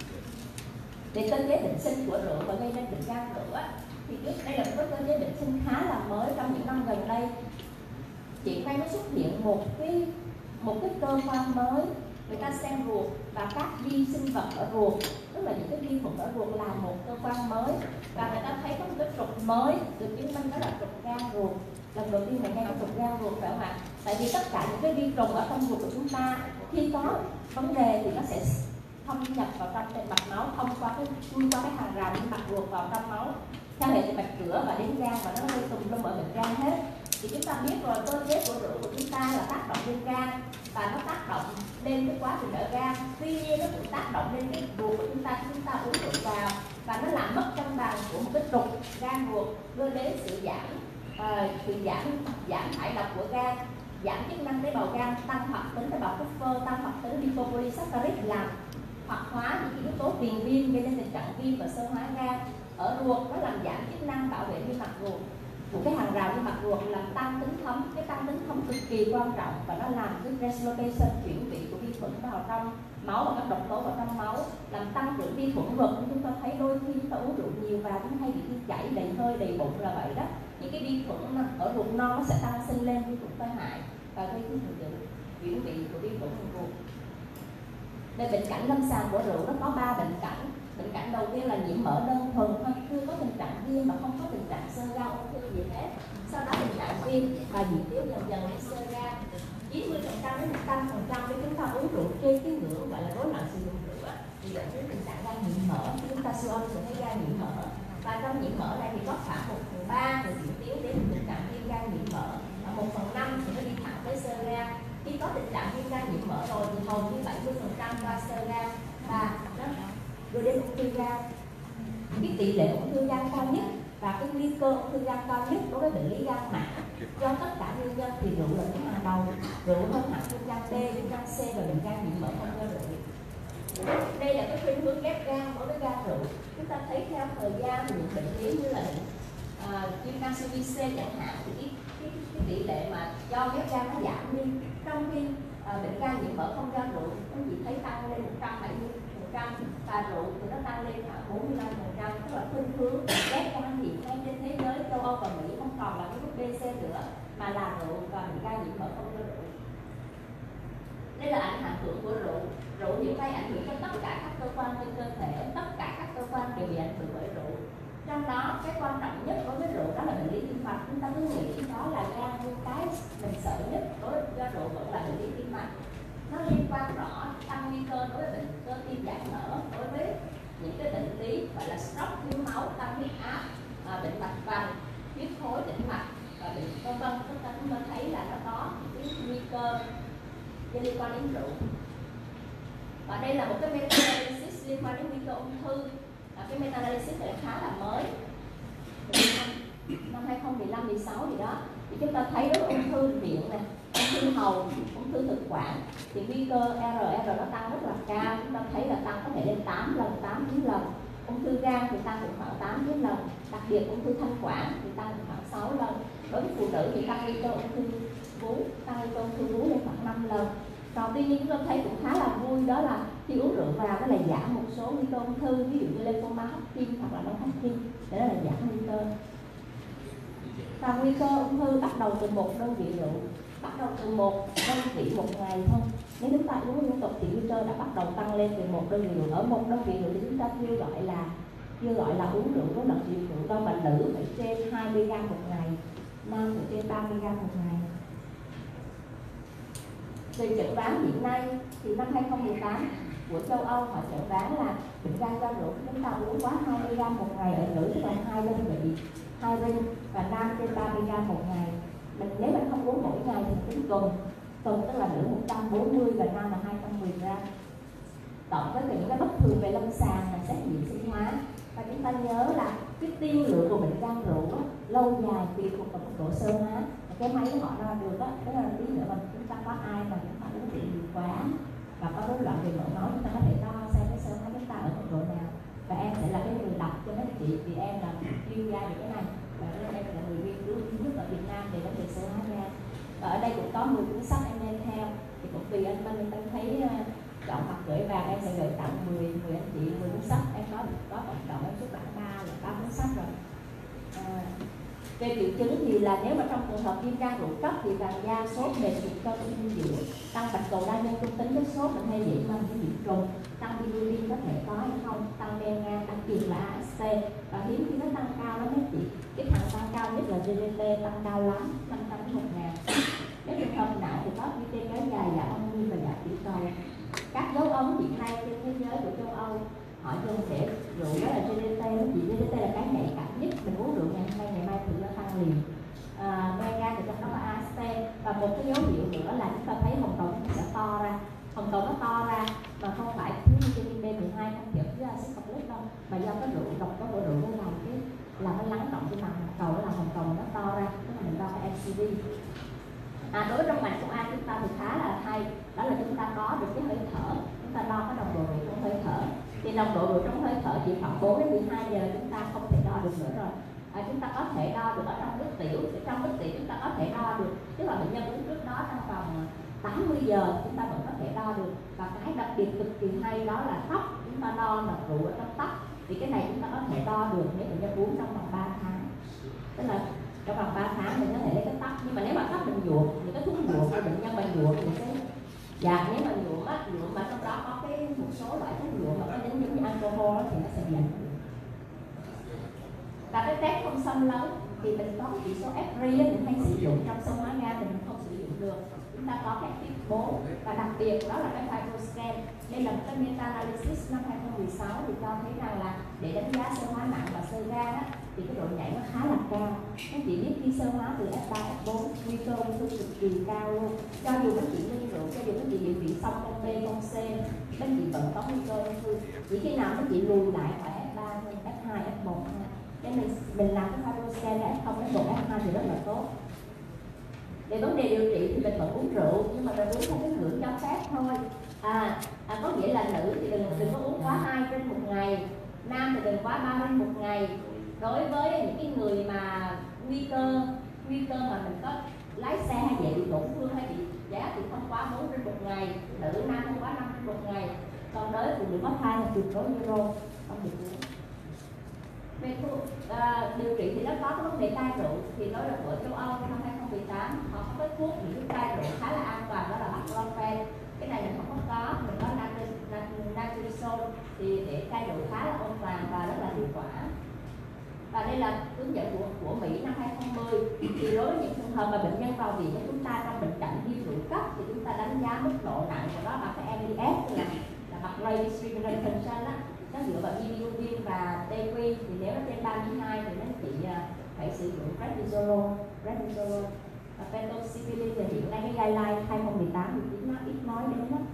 Về cơ chế bệnh sinh của rượu và gây nên bệnh gan rượu á, thì trước đây là một cái cơ chế bệnh sinh khá là mới trong những năm gần đây. Hiện nay nó xuất hiện một cái một cái cơ quan mới, người ta xem ruột và các vi sinh vật ở ruột, tức là những cái vi khuẩn ở ruột là một cơ quan mới, và người ta thấy có một cái trục mới được chứng minh, đó là trục gan ruột. Lần đầu tiên mình nghe có trục gan ruột phải không ạ? Tại vì tất cả những cái vi trùng ở trong ruột của chúng ta khi có vấn đề thì nó sẽ thâm nhập vào trong cái mạch máu, thông qua cái chui qua cái hàng rào của mạch ruột vào trong máu theo hệ mạch cửa và đến gan, và nó gây tùm lum ở bệnh gan hết. Thì chúng ta biết rồi, cơ chế của rượu của chúng ta là tác động lên gan và nó tác động lên cái quá trình ở gan. Tuy nhiên nó cũng tác động lên cái ruột của chúng ta, chúng ta uống rượu vào và nó làm mất cân bằng của một cái trục gan ruột, đưa đến sự giảm uh, sự giảm giảm thải độc của gan, giảm chức năng tế bào gan, tăng hoạt tính tế bào Kupffer, tăng hoạt tính lipopolysaccharide, làm hoạt hóa những cái yếu tố tiền viêm gây nên tình trạng viêm và xơ hóa gan. Ở ruột nó làm giảm chức năng bảo vệ niêm mạc ruột, một cái hàng rào niêm mạc ruột, làm tăng tính thấm. Cái tăng tính thấm cực kỳ quan trọng và nó làm cái translocation, chuyển vị của vi khuẩn vào trong máu và các độc tố vào trong máu, làm tăng trưởng vi khuẩn ruột. Chúng ta thấy đôi khi chúng ta uống rượu nhiều và chúng hay bị tiêu chảy, đầy hơi, đầy bụng là vậy đó. Những cái vi khuẩn ở ruột non nó sẽ tăng sinh lên, vi khuẩn tai hại và gây cái hiện tượng chuyển vị của vi khuẩn ruột. Về bệnh cảnh lâm sàng của rượu nó có ba bệnh cảnh. Bệnh cảnh đầu tiên là nhiễm mỡ đơn thuần thôi, chưa có tình trạng viêm mà không có tình trạng xơ gan ung thư gì hết. Sau đó tình trạng viêm và diễn tiến dần dần đến xơ gan. chín mươi phần trăm đến một trăm phần trăm nếu chúng ta uống rượu trên cái ngưỡng gọi là rối loạn sử dụng rượu thì dẫn đến tình trạng gan nhiễm mỡ. Chúng ta siêu âm sẽ thấy gan nhiễm mỡ, và trong nhiễm mỡ này thì có khoảng một phần ba thì diễn tiến đến tình trạng viêm gan nhiễm mỡ, và một phần năm thì nó đi thẳng tới xơ gan. Khi có tình trạng viêm gan nhiễm mỡ rồi thì hầu như bảy mươi phần trăm qua xơ gan và nó đưa đến ung thư gan. Cái tỷ lệ ung thư gan cao nhất và cái nguy cơ ung thư gan cao nhất đối với bệnh lý gan mãn do tất cả nguyên nhân thì rượu là cái hàng đầu. Rượu hơn hẳn viêm gan B, viêm gan C và bệnh gan nhiễm mỡ không do rượu. Đây là cái khuynh hướng ghép gan đối với gan rượu. Chúng ta thấy theo thời gian thì những bệnh lý như là à, viêm gan siêu vi C chẳng hạn, thì cái, cái, cái tỷ lệ mà do ghép gan nó giảm đi, trong khi à, bệnh gan nhiễm mỡ không do rượu nó chỉ thấy tăng lên một trăm bảy mươi phần trăm và rượu thì nó tăng lên khoảng bốn mươi lăm phần trăm. Tức là khuynh hướng ghép gan thì ngay trên thế giới châu Âu và Mỹ không còn là virus B C nữa mà là rượu và bệnh gan nhiễm mỡ không do rượu. Đây là ảnh hưởng của rượu. Rượu hiện nay ảnh hưởng cho tất cả các cơ quan trên cơ thể, tất cả các cơ quan đều bị ảnh hưởng bởi rượu. Trong đó cái quan trọng nhất đối với rượu đó là bệnh lý tim mạch. Chúng ta cứ nghĩ đó là gan, nhưng cái mình sợ nhất đối với rượu vẫn là bệnh lý tim mạch. Nó liên quan rõ tăng nguy cơ đối với bệnh cơ tim giãn nở, đối với những cái bệnh lý gọi là stroke, thiếu máu, tăng huyết áp, à, bệnh mạch vành, huyết khối tĩnh mạch và bệnh vân vân. Chúng ta cũng thấy là nó có cái nguy cơ liên quan đến rượu. Và đây là một cái meta-analysis liên quan đến nguy cơ ung thư. À, cái meta-analysis này khá là mới, năm hai không một năm mười sáu gì đó. Thì chúng ta thấy đối với ung thư miệng này, ung thư hầu, ung thư thực quản thì nguy cơ R R nó tăng rất là cao. Chúng ta thấy là tăng có thể lên tám lần, tám chín lần. Ung thư gan thì tăng được khoảng tám chín lần. Đặc biệt ung thư thanh quản thì tăng được khoảng sáu lần. Đối với phụ nữ thì tăng nguy cơ ung thư vú, tăng nguy cơ ung thư vú lên khoảng năm lần. Còn tuy nhiên chúng ta thấy cũng khá là vui, đó là khi uống rượu vào nó là giảm một số nguy cơ ung thư, ví dụ như lymphoma Hodgkin hoặc là non-Hodgkin, để đó là giảm nguy cơ. Và nguy cơ ung thư bắt đầu từ một đơn vị rượu, bắt đầu từ một đơn vị một ngày thôi. Nếu chúng ta uống liên tục thì nguy cơ đã bắt đầu tăng lên từ một đơn vị rượu. Ở một đơn vị rượu thì chúng ta chưa gọi là chưa gọi là uống rượu với lần rượu rượu đâu, mà nữ phải trên hai mươi gam một ngày, nam phải trên ba mươi gam một ngày. Về chẩn đoán hiện nay thì năm hai không một tám của châu Âu họ chẩn đoán là bệnh gan do rượu chúng ta uống quá hai mươi gam một ngày ở nữ tức là hai đơn vị, hai ring, và nam trên ba mươi gam một ngày. Mình nếu mình không uống mỗi ngày thì tính tuần, tuần tức là nữ một trăm bốn mươi và nam là hai trăm mười gram. Cộng với những cái bất thường về lâm sàng là xét nghiệm sinh hóa. Và chúng ta nhớ là cái tiên lượng của bệnh gan rượu đó, lâu dài tùy thuộc vào mức độ sơ hóa. Cái máy họ đo được đó, tức là tí nữa mà chúng ta có ai mà chúng ta uống rượu nhiều quá và có rối loạn về mỡ máu, chúng ta có thể đo xem cái sơ hóa chúng ta ở mức độ nào. Và em sẽ là cái người đọc cho mấy chị, vì em là chuyên gia về cái này và em là người nghiên cứu duy nhất ở Việt Nam về vấn đề sơ hóa gan. Và ở đây cũng có mười cuốn sách em đem theo, thì cũng tùy anh Minh anh thấy chọn hoặc gửi vào, em sẽ gửi tặng mười mười anh chị mười cuốn sách. Em có có vận động em xuất bản ba là ba cuốn sách rồi. À, về triệu chứng thì là nếu mà trong trường hợp viêm gan rượu cấp thì vàng da, sốt, mệt, sụt cân, dinh dưỡng, tăng bạch cầu đa nhân trung tính với sốt mình hay dễ mang cái nhiễm trùng, tăng bilirubin có thể có hay không, tăng men gan, đặc biệt là a ét tê, và hiếm khi nó tăng cao lắm mấy chị. Cái thằng tăng cao nhất là giê đê tê tăng cao lắm, năm trăm đến một ngàn. Nếu trường hợp nặng thì có giê tê kéo dài, giảm âm nguyên và giảm tiểu cầu. Các dấu ấn hiện nay trên thế giới của châu Âu họ dùng để rượu đó là giê đê tê, nó chỉ giê đê tê là cái nhạy cảm nhất, mình uống rượu ngày hôm nay ngày mai thì nó tăng liền. Men gan thì trong đó có a ét tê, và một cái dấu hiệu nữa là chúng ta thấy hồng cầu nó sẽ to ra, hồng cầu nó to ra mà không phải thiếu vitamin B mười hai, không kiểu thiếu axit folic đâu, mà do cái rượu độc tố của rượu nó làm cái làm nó lắng động trên mặt hồng cầu, nó làm hồng cầu nó to ra, tức là mình đo cái em xê đê. À, đối với trong mạch của ai chúng ta thì khá là hay, đó là chúng ta có được cái hơi thở, chúng ta đo cái nồng độ rượu trong hơi thở. Thì nồng độ rượu trong hơi thở chỉ khoảng bốn đến mười hai giờ chúng ta không thể đo được nữa rồi. À, chúng ta có thể đo được ở trong nước tiểu, thì trong nước tiểu chúng ta có thể đo được, tức là bệnh nhân uống trước đó trong vòng tám mươi giờ chúng ta vẫn có thể đo được. Và cái đặc biệt cực kỳ hay đó là tóc, chúng ta đo là rượu ở trong tóc, thì cái này chúng ta có thể đo được nếu bệnh nhân uống trong vòng ba tháng, tức là trong vòng ba tháng mình có thể lấy cái tóc. Nhưng mà nếu mà tóc mình nhuộm, những cái thuốc nhuộm của bệnh nhân mình nhuộm thì sẽ dạ, nếu mà nhuộm á, nhuộm mà trong đó có cái một số loại thuốc nhuộm mà có đến giống như alcohol thì nó sẽ giảm. Và cái test không xâm lấn thì mình có cái chỉ số ép rờ i mình hay sử dụng trong sơ hóa gan thì mình không sử dụng được. Chúng ta có cái tuyết bố, và đặc biệt đó là cái FibroScan. Đây là một cái meta-analysis năm hai không một sáu thì cho thấy rằng là để đánh giá sơ hóa nặng và sơ gan á, thì cái độ nhạy nó khá là cao. Các chị biết khi sơ hóa từ ép ba, ép bốn, nguy cơ ung thư cực kỳ cao luôn. Cho dù các chị nghi rượu, cho dù các chị điều trị xong con B, con C, các chị vẫn có nguy cơ ung thư. Chỉ khi nào các chị lùi lại khỏi ép ba thôi, ép hai, ép một thôi. Nên mình, mình làm cái FibroScan là ép không, ép một, ép hai thì rất là tốt. Về vấn đề điều trị thì mình vẫn uống rượu, nhưng mà mình uống theo cái ngưỡng cho phép thôi. À, à, có nghĩa là nữ thì đừng, đừng có uống quá hai trên một ngày, nam thì đừng quá ba trên một ngày. đối với những cái người mà nguy cơ nguy cơ mà mình có lái xe hay dễ bị tổn thương hay bị giá thì không quá bốn trên một ngày, nữ nam không quá năm trên một ngày, còn đối phụ nữ có thai là tuyệt đối euro không được uống. Về thuốc à, điều trị thì nó có cái vấn đề cai rượu, thì đó là của châu Âu năm hai không một tám họ có cái thuốc những cái cai rượu khá là an toàn, đó là baclofen. Cái này mình không có có, mình có natrisol thì để cai rượu khá là an toàn và rất là hiệu quả. Và đây là hướng dẫn của của Mỹ năm hai không một không. Thì đối với những trường hợp mà bệnh nhân vào viện của chúng ta trong bệnh trạng viêm rượu cấp thì chúng ta đánh giá mức độ nặng của nó bằng cái em đê ét, tức là là Barclay Distributed Tension á, nó dựa vào bilirubin và tê quy. Thì nếu nó trên ba mươi hai thì nó chỉ phải sử dụng prednisolone, prednisolone và pentoxifilin. Thì hiện nay cái guideline hai không một tám thì ít nói ít nói đến đó.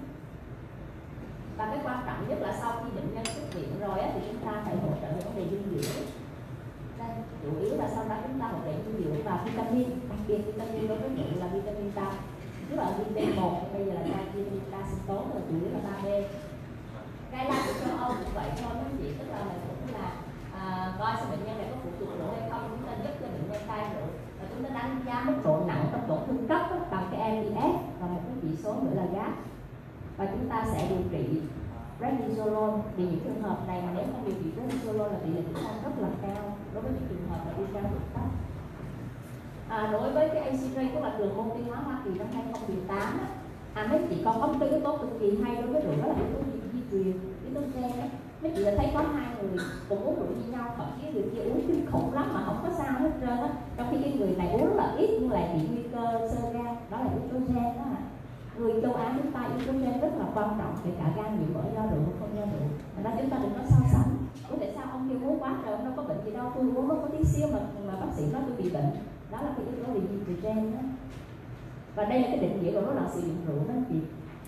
Và cái quan trọng nhất là sau khi bệnh nhân xuất viện rồi á, thì chúng ta phải hỗ trợ về vấn đề dinh dưỡng. Đây, chủ yếu là sau đó chúng ta hỗ trợ dinh dưỡng và vitamin, đặc biệt vitamin đối với nữ là vitamin K, tức là vitamin B một, bây giờ là vitamin K sinh tố, rồi chủ yếu là ba B. Cái la của châu Âu cũng vậy thôi mấy chị, tức là mình cũng là à, coi xem bệnh nhân này có phụ thuộc rượu hay không, chúng ta giúp cho bệnh nhân cai rượu và chúng ta đánh giá mức độ nặng trong tổn thương cấp đó, bằng cái em đê ét và một cái chỉ số nữa là gát. Và chúng ta sẽ điều trị prednisolone. Vì những trường hợp này mà nếu không điều trị prednisolone là tỷ lệ tử vong rất là cao đối với những trường hợp là viêm gan tụy cấp. À, đối với cái a xê rờ, tức là trường môn tiêu hóa Hoa Kỳ năm hai không một tám á, à mấy chị còn có một cái yếu tố cực kỳ hay đối với rượu, đó là yếu tố di truyền, yếu tố gen đấy. Mấy chị đã thấy có hai người cùng uống rượu như nhau, thậm chí người kia uống kinh khủng lắm mà không có sao hết trơn á, trong khi cái người này uống rất là ít nhưng lại bị nguy cơ xơ gan, đó là yếu tố gen đó à. Người châu Á chúng ta yếu tố gen rất là quan trọng, kể cả gan nhiễm mỡ do rượu hoặc không do rượu. Thành ra chúng ta đừng có so sánh. Ủa tại sao ông kia uống quá trời, ông đâu có bệnh gì đâu, tôi uống nó có tí xíu mà, mà bác sĩ nói tôi bị bệnh. Đó là cái yếu tố về di truyền gen đó. Và đây là cái định nghĩa của rối loạn sử dụng rượu đó chị.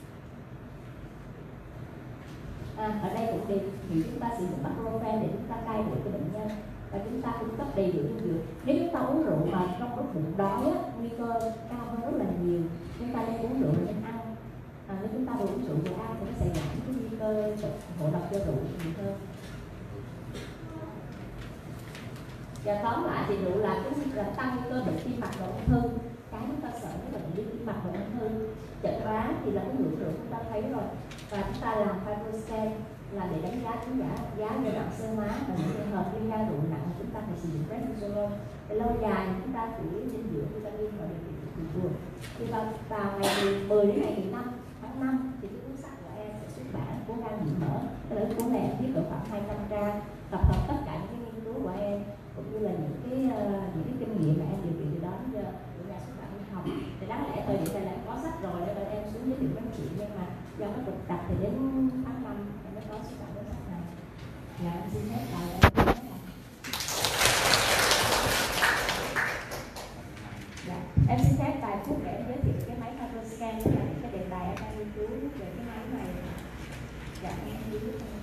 À, ở đây cũng đề nghị chúng ta sử dụng baclofen để chúng ta cai rượu cho bệnh nhân và chúng ta cung cấp đầy đủ dinh dưỡng. Nếu chúng ta uống rượu mà trong lúc bụng đói á, nguy cơ cao hơn rất là nhiều. Chúng ta nên uống rượu và nên ăn. À, nếu chúng ta vừa uống rượu vừa ăn thì nó sẽ giảm cái nguy cơ ngộ độc do rượu nhiều hơn. Và tóm lại thì rượu là cái làm tăng nguy cơ bệnh tim mạch và ung thư. Cái chúng ta sợ cái bệnh lý tim mạch và ung thư. Chẩn đoán thì là cái lượng rượu chúng ta thấy rồi. Và chúng ta làm fibroscan là để đánh giá chúng giá giá giai đoạn sơ hóa, và những trường hợp viêm gan rượu nặng chúng ta phải sử dụng prednisolone. Về lâu dài chúng ta chủ yếu dinh dưỡng, vitamin và điều trị bình thường. Thì vào, vào ngày mười đến ngày mười lăm tháng năm thì cái cuốn sách của em sẽ xuất bản Cố gan nhiễm mỡ. Tức là cuốn này em viết được khoảng hai trăm trang, tập hợp tất cả những cái nghiên cứu của em cũng như là những cái uh, những cái kinh nghiệm mà em điều trị từ đó đến giờ của nhà xuất bản y học. Thì đáng lẽ thời điểm này là em có sách rồi để em xuống giới thiệu với chị, nhưng mà do cái trục trặc thì đến tháng năm em mới có xuất bản cuốn sách này. Là em xin phép bài em dạ. Em xin phép vài phút để em giới thiệu cái máy fibroscan với là những cái đề tài em đang nghiên cứu về cái máy này. Dạ em đi với em.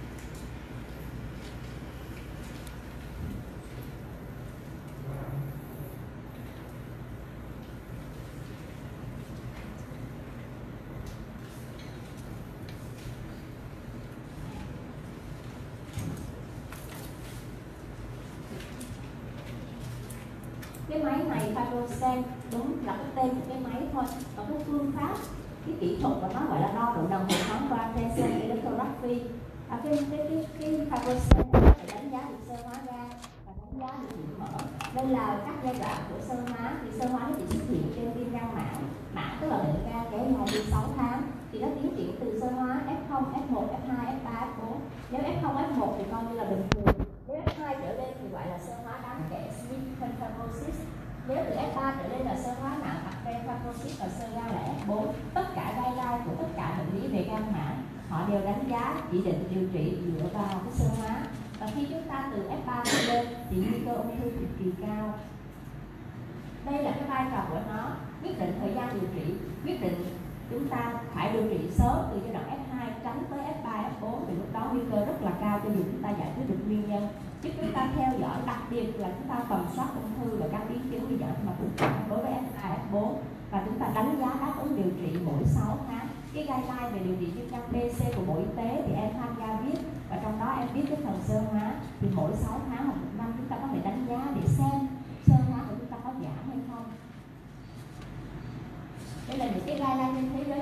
Cái máy này fibroscan đúng là cái tên của cái máy thôi, còn cái phương pháp, cái kỹ thuật của nó gọi là đo độ đồng hồ thoáng qua Tension electrography. À, cái cái cái cái fibroscan phải đánh giá được sơ hóa gan và đánh giá được nhiễm mỡ. Đây là các giai đoạn của sơ hóa. Thì sơ hóa nó chỉ xuất hiện trên viêm gan mãn, mãn tức là bệnh gan kéo dài đến sáu tháng. Thì nó tiến triển từ sơ hóa F không, F một, F hai, F ba, F bốn. Nếu F không, F một thì coi như là bình thường. Nếu F hai trở lên thì gọi là sơ hóa đáng kể, significant fibrosis. Nếu từ F ba trở lên là sơ hóa nặng, advanced fibrosis và sơ gan là F bốn. Tất cả guideline của tất cả bệnh lý về gan mãn họ đều đánh giá chỉ định điều trị dựa vào cái sơ hóa. Và khi chúng ta từ F ba trở lên thì nguy cơ ung thư cực kỳ cao. Đây là cái vai trò của nó, quyết định thời gian điều trị, quyết định chúng ta phải điều trị sớm từ giai đoạn F hai tránh tới F ba, F bốn, thì lúc đó nguy cơ rất là cao cho dù chúng ta giải quyết được nguyên nhân. Giúp chúng ta theo dõi, đặc biệt là chúng ta tầm soát ung thư và các biến chứng nguy hiểm mà cũng đối với F ba, F bốn, và chúng ta đánh giá đáp ứng điều trị mỗi sáu tháng. Cái guideline về điều trị viêm gan B, C của Bộ Y tế thì em tham gia viết, và trong đó em viết cái phần sơ hóa thì mỗi sáu tháng hoặc một năm chúng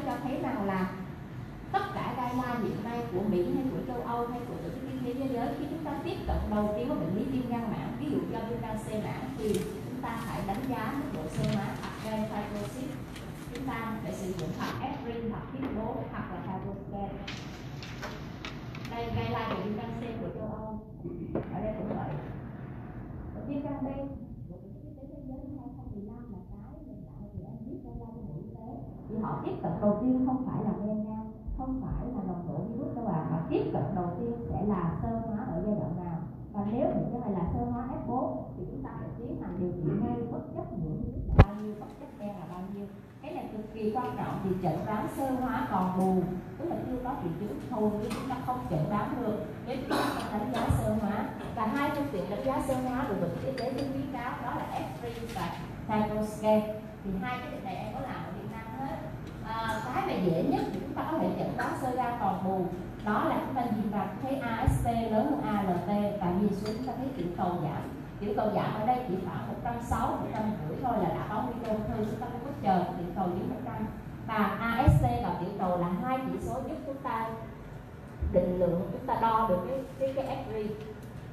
cho thấy rằng là tất cả guideline hiện nay của Mỹ hay của châu Âu hay của tổ chức y tế thế giới, khi chúng ta tiếp cận đầu tiên với bệnh lý viêm gan mãn, ví dụ do viêm gan C mãn, thì chúng ta phải đánh giá mức độ xơ hóa hoặc fibrosis. Chúng ta phải sử dụng hoặc aspirin hoặc hít bốn hoặc là fibroscan. Đây guideline của viêm gan C của châu Âu, ở đây cũng vậy. Viêm gan B của tổ chức y tế thế giới năm hai không một năm là cái mình đã thì anh biết guideline của Bộ Y tế, thì họ tiếp cận đầu tiên không phải là men gan, không phải là nồng độ virus đâu ạ, mà tiếp cận đầu tiên sẽ là sơ hóa ở giai đoạn nào. Và nếu những cái này là sơ hóa F bốn thì chúng ta phải tiến hành điều trị ngay bất chấp những virus là bao nhiêu, bất chấp gen là bao nhiêu. Cái này cực kỳ quan trọng vì chẩn đoán sơ hóa còn bù, tức là chưa có triệu chứng hầu như chúng ta không chẩn đoán được nếu chúng ta đánh giá sơ hóa. Và hai phương tiện đánh giá sơ hóa được Bộ Y tế khuyến khuyến cáo đó là aspirin và fibroscan. Thì hai cái này em có làm ở Việt Nam hết. À, cái mà dễ nhất thì chúng ta có thể chẩn đoán sơ gan còn bù, đó là chúng ta nhìn vào thấy a ét tê lớn hơn a lờ tê, và nhìn xuống chúng ta thấy tiểu cầu giảm. Tiểu cầu giảm ở đây chỉ khoảng một trăm sáu mươi, một trăm rưỡi thôi là đã có nguy cơ ung thư, chúng ta không có chờ tiểu cầu dưới một trăm. Và a ét tê và tiểu cầu là hai chỉ số giúp chúng ta định lượng, chúng ta đo được cái cái cái ép rờ i.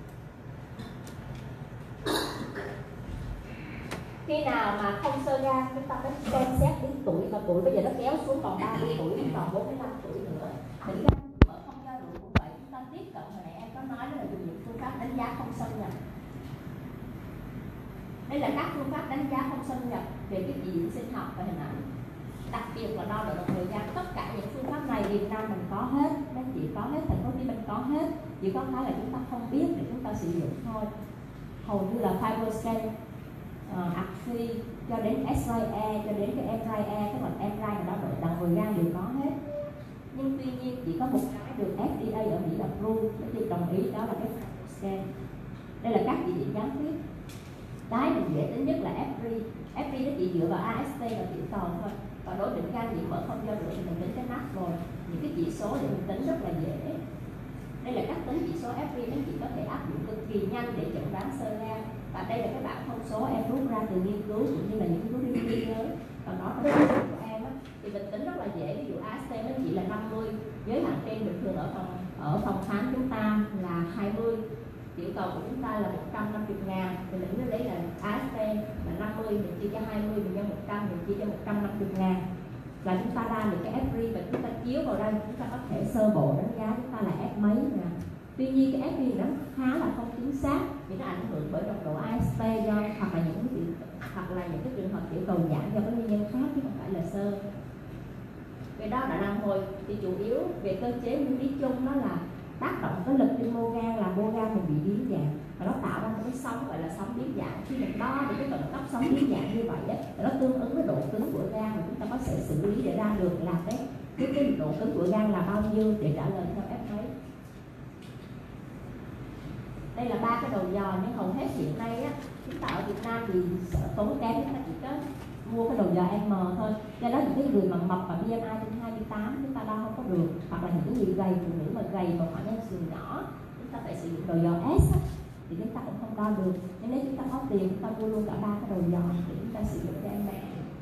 Khi nào mà không sơ gan, chúng ta mới xem xét đến tuổi, và tuổi bây giờ nó kéo xuống còn ba mươi tuổi, còn bốn mươi lăm tuổi nữa. Bệnh gan mở không do rượu cũng vậy, chúng ta tiếp cận hồi nãy em có nói đó là dùng những phương pháp đánh giá không xâm nhập. Đây là các phương pháp đánh giá không xâm nhập về cái chỉ diện sinh học và hình ảnh, đặc biệt là đo độ độc thời gian. Tất cả những phương pháp này Việt Nam mình có hết, nó chỉ có hết, thành phố Hồ Chí Minh có hết, chỉ có cái là chúng ta không biết để chúng ta sử dụng thôi. Hầu như là fibroscan, uh, axi cho đến X-ray cho đến cái em rờ i, cái mặt em rờ i đó độ đồng thời gian đều có hết. Nhưng tuy nhiên chỉ có một cái được ép đê a ở Mỹ approve, nó được đồng ý, đó là cái fibroscan. Đây là các chỉ diện gián tiếp. Cái mình dễ tính nhất là ép rờ i. ép rờ i nó chỉ dựa vào a ét tê và tiểu cầu thôi. Còn đối định gan nhiễm mỡ không do rượu thì mình tính cái nắp rồi. Những cái chỉ số để mình tính rất là dễ. Đây là cách tính chỉ số ép rờ i, nó chỉ có thể áp dụng cực kỳ nhanh để chẩn đoán sơ gan. Và đây là cái bảng thông số em rút ra từ nghiên cứu cũng như là những nghiên cứu trên thế giới. Còn đó là cái của em á, thì mình tính rất là dễ. Ví dụ a ét tê nó chỉ là năm mươi, giới hạn trên bình thường ở phòng ở phòng khám chúng ta là hai mươi, tiểu cầu của chúng ta là một trăm năm mươi ngàn, thì mình cứ lấy là a ét tê là năm mươi, mình chia cho hai mươi, mình nhân một trăm, mình chia cho một trăm năm mươi ngàn, là chúng ta ra được cái ép rờ i, và chúng ta chiếu vào đây chúng ta có thể sơ bộ đánh giá chúng ta là ép mấy nè. Tuy nhiên cái ép rờ i nó khá là không chính xác vì nó ảnh hưởng bởi nồng độ a ét tê do hoặc là những cái hoặc là những cái trường hợp tiểu cầu giảm do các nguyên nhân khác chứ không phải là sơ. Về đó là đàn hồi thì chủ yếu về cơ chế nguyên lý chung đó là tác động cái lực trên mô gan, là mô gan mình bị biến dạng và nó tạo ra một cái sóng gọi là sóng biến dạng. Khi mình đo được cái vận tốc sóng biến dạng như vậy đó, nó tương ứng với độ cứng của gan và chúng ta có thể xử lý để ra được là cái cái, cái độ cứng của gan là bao nhiêu để trả lời theo ép mấy. Đây là ba cái đầu dò, nhưng hầu hết hiện nay á, chúng ta ở Việt Nam thì sợ tốn kém, chúng ta chỉ có mua cái đầu dò M thôi. Do đó những cái người mà mập và bê em i trên hai mươi tám chúng ta đo không có được, hoặc là những cái người gầy, phụ nữ mà gầy mà khoảng nhân sườn nhỏ chúng ta phải sử dụng đầu dò S á, thì chúng ta cũng không đo được. Nên nếu chúng ta có tiền chúng ta mua luôn cả ba cái đầu dò để chúng ta sử dụng cho em bé.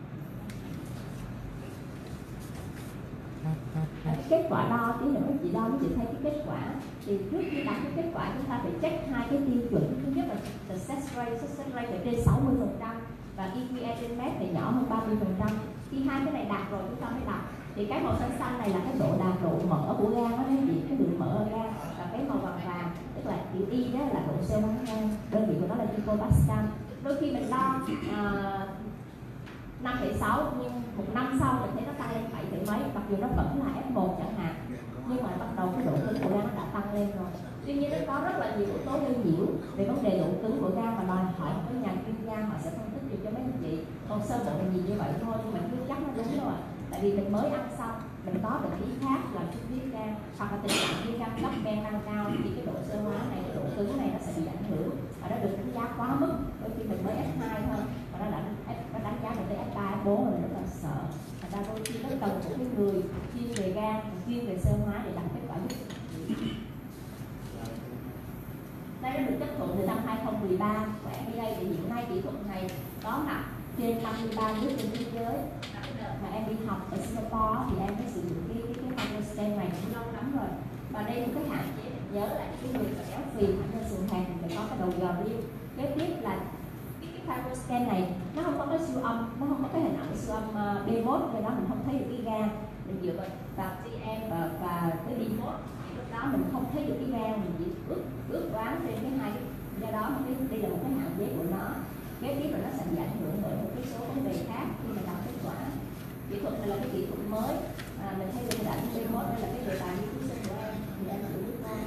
Kết quả đo tí nữa chị đo chị thấy cái kết quả, thì trước khi đặt cái kết quả chúng ta phải check hai cái tiêu chuẩn. Thứ nhất là success rate, success rate phải trên sáu mươi phần trăm và e quy e trên mét phải nhỏ hơn ba mươi phần trăm. Khi hai cái này đạt rồi chúng ta mới đặt. Thì cái màu xanh xanh này là cái độ đạt độ mỡ của gan đó, chị, cái lượng mỡ ở gan. Và cái màu vàng vàng tức là chữ Y đó là độ xơ hóa gan, đơn vị của nó là gicopascal. Đôi khi mình đo uh, năm phẩy sáu nhưng một năm sau mình thấy nó tăng lên bảy phẩy mấy, mặc dù nó vẫn là ép một chẳng hạn, nhưng mà bắt đầu cái độ cứng của gan nó đã tăng lên rồi. Tuy nhiên nó có rất là nhiều yếu tố gây nhiễu về vấn đề độ cứng của gan và đòi hỏi một cái nhà chuyên gia họ sẽ phân tích được cho mấy anh chị. Còn sơ bộ mình nhìn như vậy thôi nhưng mình chưa chắc nó đúng đâu ạ. Tại vì mình mới ăn xong mình có bệnh lý khác làm xuất huyết gan hoặc là tình trạng viêm gan cấp men tăng cao thì cái độ sơ hóa này, cái độ cứng này nó sẽ bị ảnh hưởng và nó được đánh giá quá mức. Đôi khi mình mới ép hai thôi và nó đã nó đánh giá được tới ép ba, ép bốn rồi rất là sợ. Thành ra đôi khi nó cần một cái người chuyên về gan, chuyên về sơ hóa để đạt kết quả giúp. Đây đã được chấp thuận từ năm hai không một ba của ép đê a, thì hiện nay kỹ thuật này có mặt trên năm mươi ba nước trên thế giới. Mà em đi học ở Singapore thì em mới sử dụng cái cái cái fiber scan này cũng lâu lắm rồi. Và đây một cái hạn chế nhớ là cái người mà béo phì hẳn là sườn hàm thì phải có cái đầu giò riêu. Kế tiếp là cái cái fiber scan này nó không có cái siêu âm, nó không có cái hình ảnh siêu âm uh, B một nên đó mình không thấy được cái gan. Mình dựa vào vào T M và và cái B một thì lúc đó mình không thấy được cái gan, mình chỉ ước ước đoán trên cái hai cái, do đó cái đây là một cái hạn chế của nó. Kế tiếp là nó sẽ bị ảnh hưởng bởi một cái số vấn đề khác khi mà đọc kết quả. Kỹ thuật này là cái kỹ thuật mới, à, mình thấy được hình ảnh B một đây là cái đề tài nghiên cứu sinh của em thì em thử giúp con.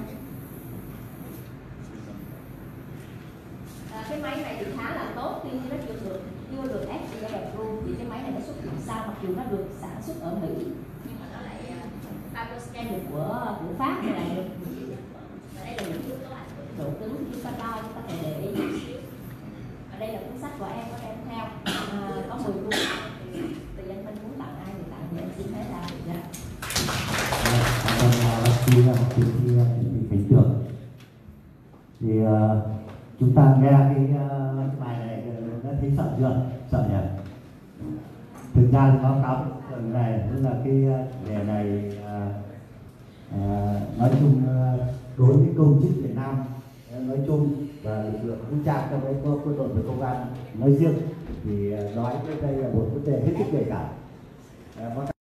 À, cái máy này thì khá là tốt, tuy nhiên nó chưa được chưa được ép đê approve thì cái máy này nó xuất hiện sau, mặc dù nó được sản xuất ở Mỹ nhưng mà nó lại fiber scan được của của Pháp này lại được. Và đây là những yếu tố ảnh hưởng độ cứng chúng ta đo, chúng ta phải để ý chút xíu. Và đây là cuốn sách của em có đem theo, à, có mười cuốn thì tùy anh Minh muốn tặng ai thì tặng, thì em xin hết ra. Dạ. Còn bác sĩ là bác sĩ Khánh Tường thì uh, chúng ta nghe cái, uh, cái bài này đã thấy sợ chưa? Sợ nhỉ? Thực ra thì báo cáo phần này tức là cái đề này uh, uh, nói chung uh, đối với công chức Việt Nam nói chung và lực lượng vũ trang trong đấy có quân đội và công an nói riêng thì nói cái đây là một vấn đề hết sức nhạy cảm.